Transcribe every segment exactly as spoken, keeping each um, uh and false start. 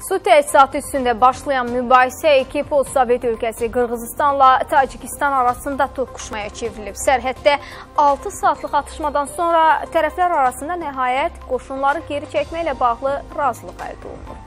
Su təchizatı üstündə başlayan mübahisə iki postsovet ölkəsi Qırğızıstanla Tacikistan arasında toqquşmaya çevrilib. Sərhəddə altı saatlıq atışmadan sonra tərəflər arasında nəhayət qoşunları geri çəkməklə bağlı razılıq əldə olunub.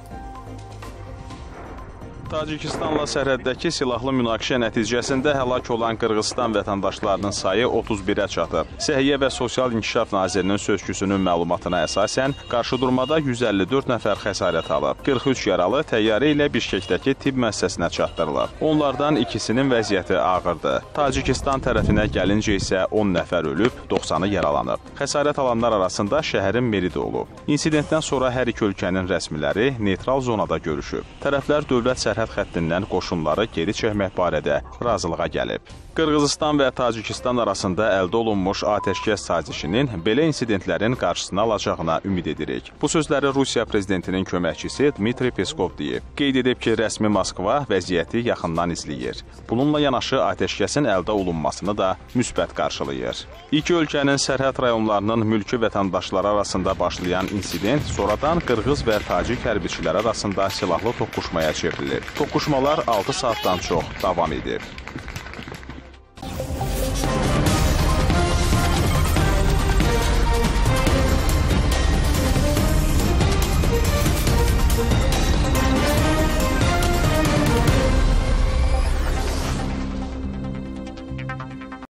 Tacikistanla sərhəddəki silahlı münaqişə nəticəsində həlak olan Qırğızıstan vətəndaşlarının sayı otuz birə çatıb. Səhiyyə və Sosial İnkişaf Nazirinin sözçüsünün məlumatına əsasən, qarşıdurmada yüz əlli dörd nəfər xəsarət alıb. qırx üç yaralı təyyarə ilə Bişkekdəki tibb müəssisəsinə çatdırılıb. Onlardan ikisinin vəziyyəti ağırdır. Tacikistan tərəfinə gəlincə isə on nəfər ölüb, doxsanı yaralanıb. Xəsarət alanlar arasında şəhərin meri də olub. İnsidentdən sonra hər iki ölkənin rəsmiləri neytral zonada görüşüb. Tərəflər dövlət sərhəd sərhəd xəttindən qoşunları geri çəkmək barədə razılığa gəlib. Qırğızıstan və Tacikistan arasında əldə olunmuş atəşkəs sazişinin belə insidentlərin qarşısını alacağına ümid edirik. Bu sözləri Rusiya prezidentinin köməkçisi Dmitri Peskov deyib. Qeyd edib ki, rəsmi Moskva vəziyyəti yaxından izləyir. Bununla yanaşı atəşkəsin əldə olunmasını da müsbət qarşılayır. İki ölkənin sərhəd rayonlarının mülki vətəndaşları arasında başlayan insident sonradan Qırğız və Tacik hərbiçilər arasında silahlı toqquşmaya çevrilib. Toqquşmalar altı saatdan çox davam edib.